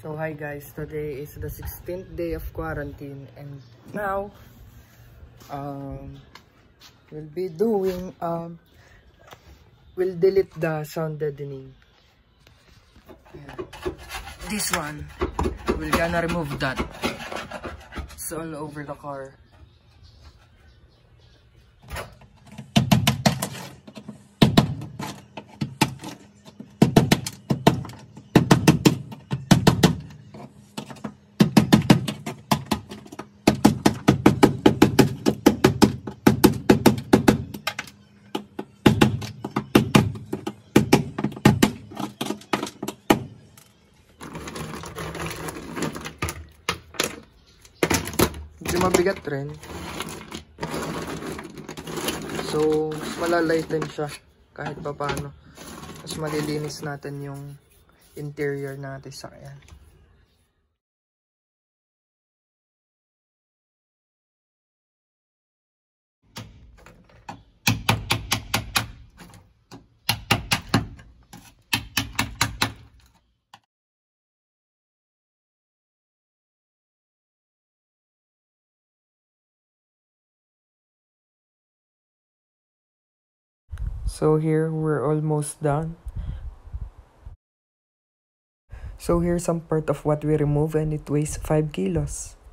So hi guys, today is the 16th day of quarantine and now we'll be doing we'll delete the sound deadening. Yeah. This one, we're gonna remove that. It's all over the car. Medyo mabigat rin. So, mas malalighten siya kahit pa paano. Mas malilinis natin yung interior natin sa kaya. So here, we're almost done. So here's some part of what we remove and it weighs 5 kilos.